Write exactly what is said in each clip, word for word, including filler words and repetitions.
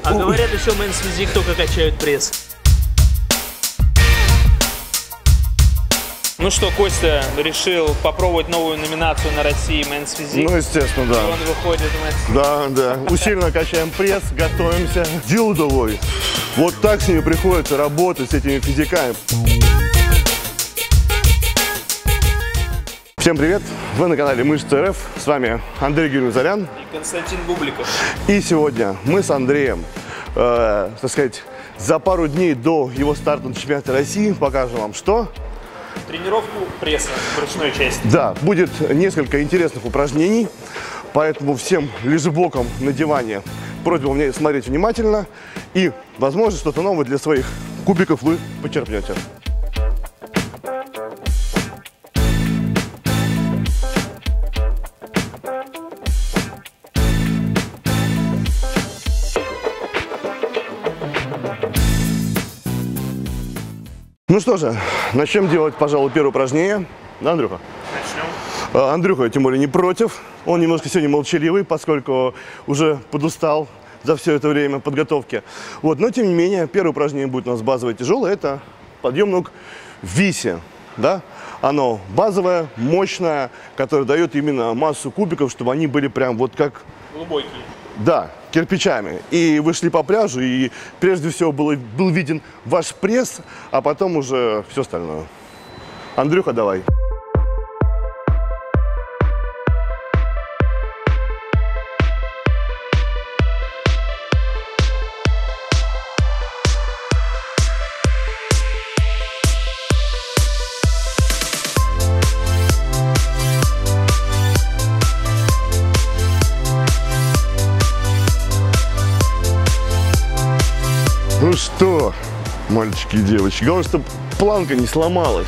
А говорят, еще Мэнс Физик только качают пресс. Ну что, Костя решил попробовать новую номинацию на России Мэнс Физик. Ну, естественно, да. И он выходит в Мэнс. Да, да. Усиленно качаем пресс, готовимся. Дело удалось. Вот так с ними приходится работать, с этими физиками. Всем привет! Вы на канале Мышцы РФ. С вами Андрей Гермузарян И Константин Бубликов. И сегодня мы с Андреем, э, так сказать, за пару дней до его старта на чемпионате России покажем вам, что... Тренировку пресса в ручной части. Да, будет несколько интересных упражнений, поэтому всем лежебоком на диване просьба мне смотреть внимательно, и, возможно, что-то новое для своих кубиков вы почерпнете. Ну что же, начнем делать, пожалуй, первое упражнение. Да, Андрюха? Начнем. Андрюха, тем более, не против. Он немножко сегодня молчаливый, поскольку уже подустал за все это время подготовки. Вот, но, тем не менее, первое упражнение будет у нас базовое тяжелое. Это подъем ног в висе. Да? Оно базовое, мощное, которое дает именно массу кубиков, чтобы они были прям вот как... Глубокие. Да, кирпичами. И вы шли по пляжу, и прежде всего было, был виден ваш пресс, а потом уже все остальное. Андрюха, давай. Ну что, мальчики и девочки, главное, чтобы планка не сломалась.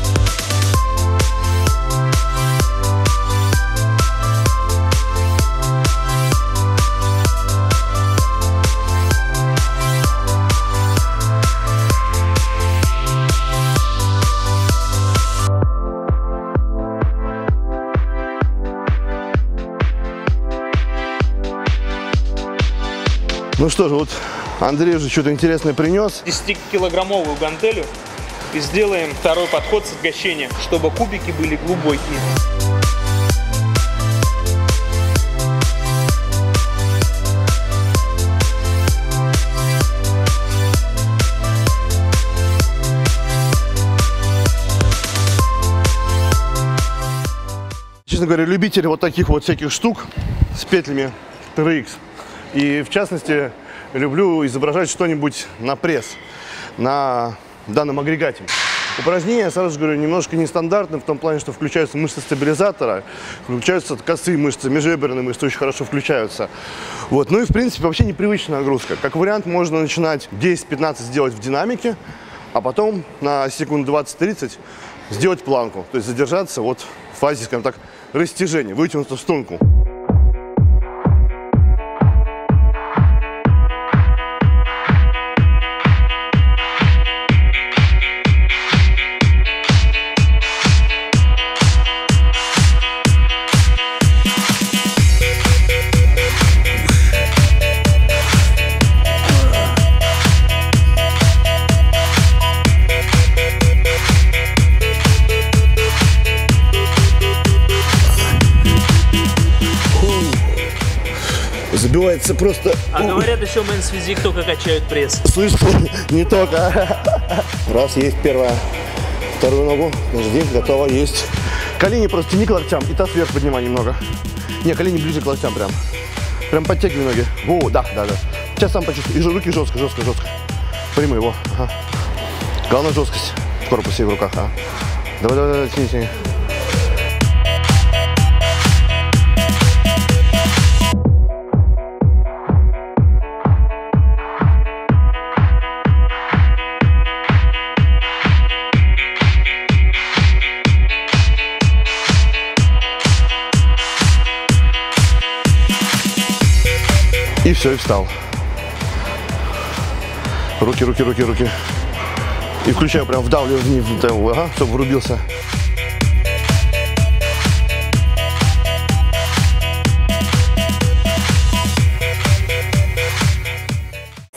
Ну что же, вот Андрей уже что-то интересное принес. десятикилограммовую гантелю и сделаем второй подход с отгощения, чтобы кубики были глубокие. Честно говоря, любитель вот таких вот всяких штук с петлями тэ эр икс. И в частности, люблю изображать что-нибудь на пресс, на данном агрегате. Упражнение, сразу же говорю, немножко нестандартное, в том плане, что включаются мышцы стабилизатора, включаются косые мышцы, межреберные мышцы очень хорошо включаются. Вот. Ну и, в принципе, вообще непривычная нагрузка. Как вариант, можно начинать десять-пятнадцать сделать в динамике, а потом на секунд двадцать-тридцать сделать планку. То есть задержаться вот в фазе, скажем так, растяжения, вытянуться в струнку. Забивается просто... А говорят, еще Мэнс Физик только качают пресс. Слышь, не только. Раз, есть первая. Вторую ногу. Подожди, готово, есть. Колени просто тяни к локтям, и таз вверх поднимай немного. Не, колени ближе к локтям прям. Прям подтягивай ноги. О, да, да, да. Сейчас сам почувствуй. И руки жестко, жестко, жестко. Прямо его. Ага. Главное жесткость в корпусе и в руках. А. Давай, давай, давай, тяни, тяни. И все, и встал. Руки, руки, руки, руки. И включаю, прям вдавливаю вниз, ага, чтобы врубился.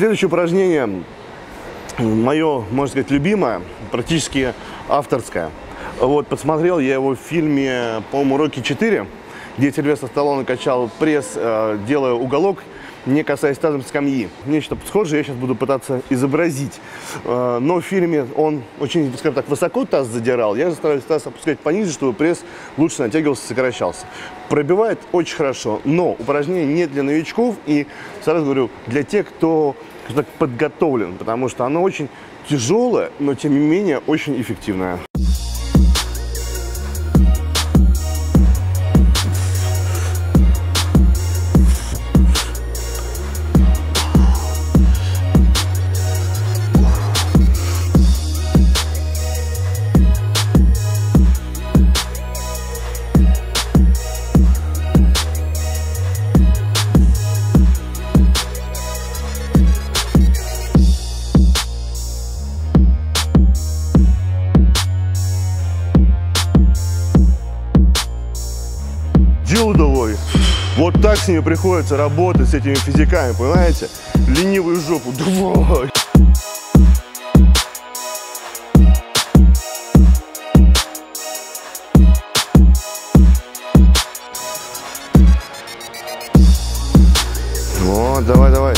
Следующее упражнение мое, можно сказать, любимое, практически авторское. Вот, посмотрел я его в фильме, по-моему, «Рокки четыре», где Сильвестр Сталлоне качал пресс, э, делая уголок, не касаясь тазом скамьи. Нечто схожее я сейчас буду пытаться изобразить. Э, но в фильме он очень, скажем так, высоко таз задирал. Я стараюсь таз опускать пониже, чтобы пресс лучше натягивался, сокращался. Пробивает очень хорошо, но упражнение не для новичков и, сразу говорю, для тех, кто, скажем так, подготовлен, потому что оно очень тяжелое, но тем не менее очень эффективное. Удовой. Вот так с ними приходится работать, с этими физиками, понимаете? Ленивую жопу. Давай. Вот, давай, давай.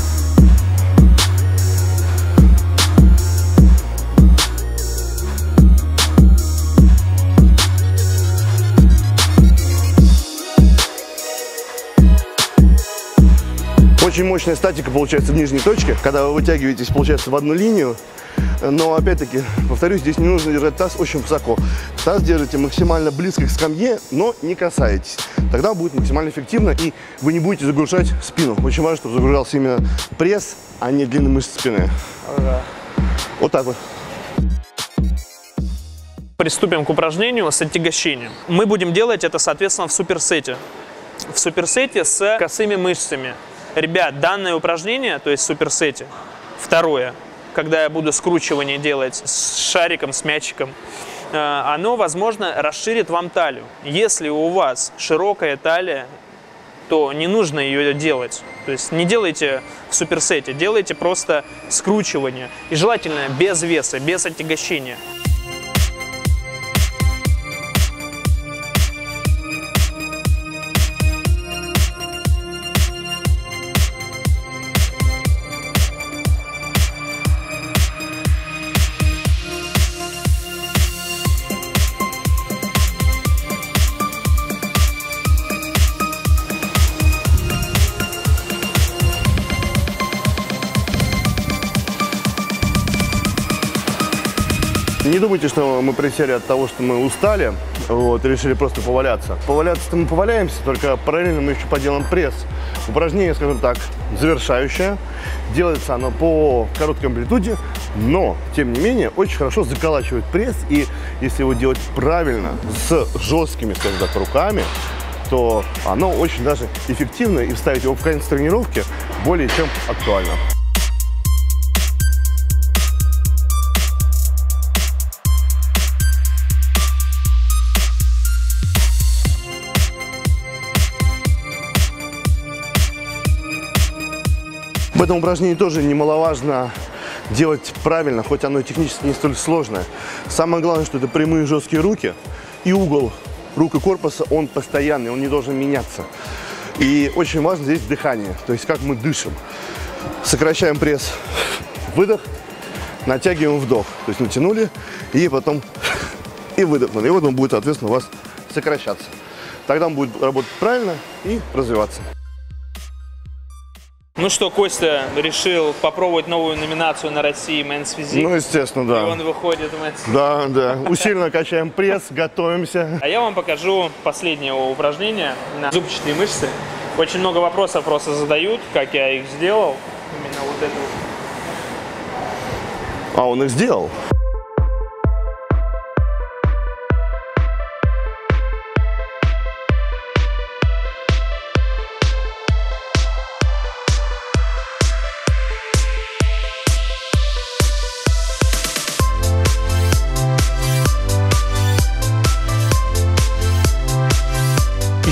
Очень мощная статика получается в нижней точке, когда вы вытягиваетесь, получается, в одну линию. Но, опять-таки, повторюсь, здесь не нужно держать таз очень высоко. Таз держите максимально близко к скамье, но не касаетесь. Тогда будет максимально эффективно, и вы не будете загружать спину. Очень важно, чтобы загружался именно пресс, а не длинные мышцы спины. Ага. Вот так вот. Приступим к упражнению с отягощением. Мы будем делать это, соответственно, в суперсете. В суперсете с косыми мышцами. Ребят, данное упражнение, то есть в суперсете, второе, когда я буду скручивание делать с шариком, с мячиком, оно, возможно, расширит вам талию. Если у вас широкая талия, то не нужно ее делать. То есть не делайте в суперсете, делайте просто скручивание. И желательно без веса, без отягощения. Не думайте, что мы присели от того, что мы устали, вот, и решили просто поваляться. Поваляться-то мы поваляемся, только параллельно мы еще поделаем пресс. Упражнение, скажем так, завершающее. Делается оно по короткой амплитуде, но, тем не менее, очень хорошо заколачивает пресс. И если его делать правильно, с жесткими, скажем так, руками, то оно очень даже эффективно, и вставить его в конец тренировки более чем актуально. В этом упражнении тоже немаловажно делать правильно, хоть оно и технически не столь сложное. Самое главное, что это прямые жесткие руки, и угол рук и корпуса, он постоянный, он не должен меняться. И очень важно здесь дыхание, то есть как мы дышим. Сокращаем пресс, выдох, натягиваем вдох. То есть натянули, и потом и выдохнули. И вот он будет, соответственно, у вас сокращаться. Тогда он будет работать правильно и развиваться. Ну что, Костя решил попробовать новую номинацию на России Men's Physique. Ну, естественно, да. И он выходит в Men's Physique. Да, да. Усиленно качаем пресс, готовимся. А я вам покажу последнее упражнение на зубчатые мышцы. Очень много вопросов просто задают, как я их сделал. Именно вот это вот. А, он их сделал?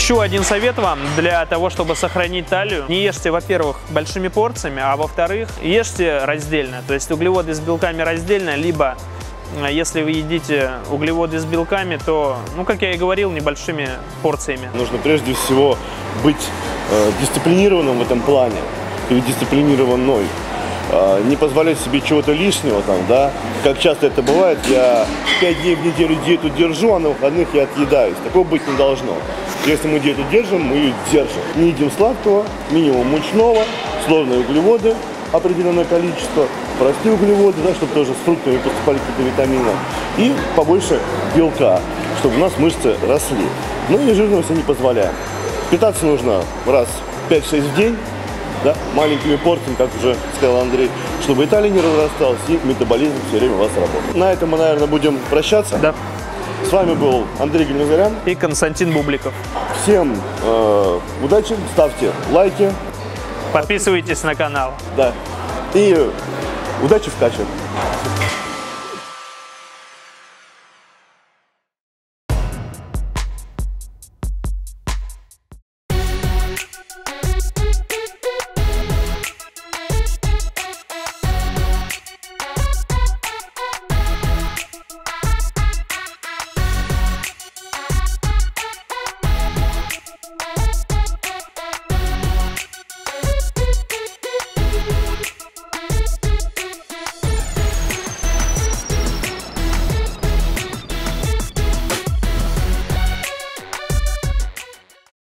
Еще один совет вам для того, чтобы сохранить талию. Не ешьте, во-первых, большими порциями, а во-вторых, ешьте раздельно. То есть углеводы с белками раздельно, либо если вы едите углеводы с белками, то, ну, как я и говорил, небольшими порциями. Нужно прежде всего быть э, дисциплинированным в этом плане, или дисциплинированной. Э, не позволять себе чего-то лишнего там, да. Как часто это бывает, я пять дней в неделю диету держу, а на выходных я отъедаюсь. Такого быть не должно. Если мы диету держим, мы ее держим. Не едим сладкого, минимум мучного, сложные углеводы, определенное количество, простые углеводы, да, чтобы тоже с фруктами поступали какие-то витамины, и побольше белка, чтобы у нас мышцы росли. Ну и жирного себе не позволяем. Питаться нужно раз пять-шесть в день, да, маленькими порциями, как уже сказал Андрей, чтобы и талия не разрасталась, и метаболизм все время у вас работал. На этом мы, наверное, будем прощаться. Да. С вами был Андрей Гальназарян и Константин Бубликов. Всем э, удачи, ставьте лайки. Подписывайтесь на канал. Да. И удачи в каче.